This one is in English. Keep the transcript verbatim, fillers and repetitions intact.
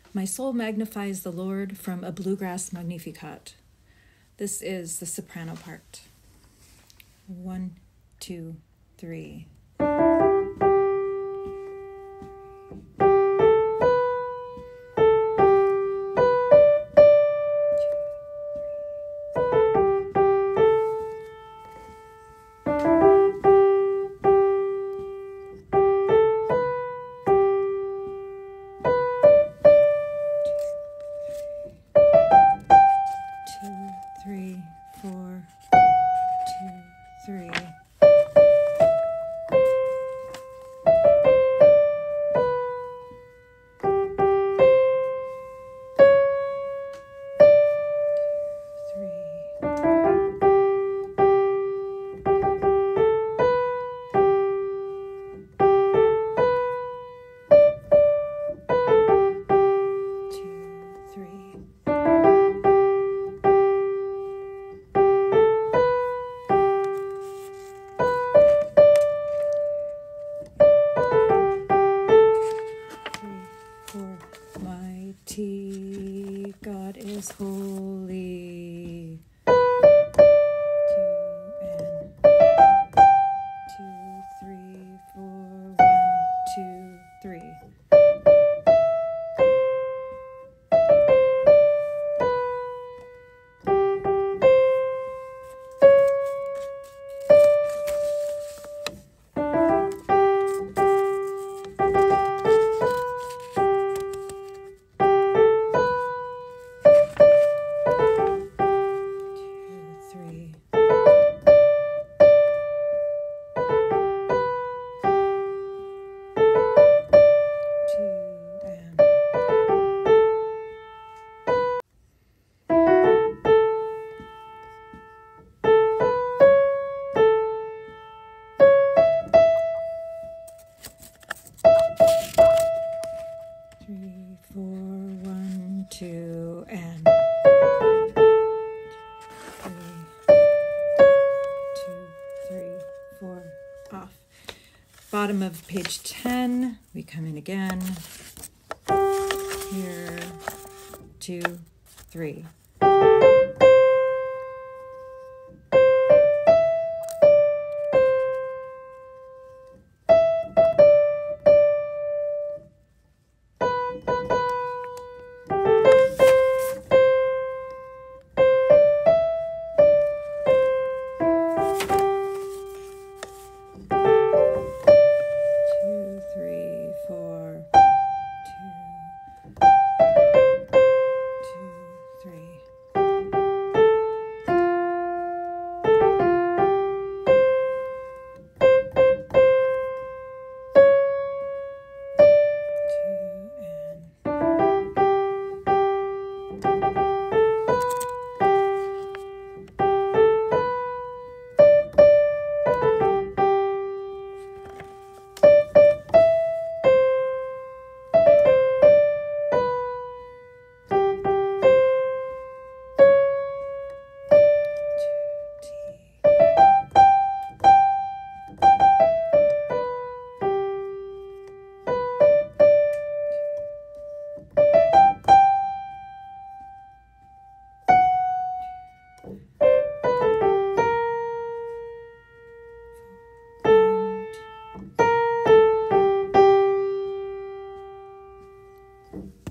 My soul magnifies the Lord from a Bluegrass Magnificat. This is the soprano part. One, two, three. Three, four, two, three. Mighty God is holy. Two and two, three, four, one, two, three. Three, four, one, two, and three, two, three, four, off. Bottom of page ten, we come in again. Here, two, three. One, two.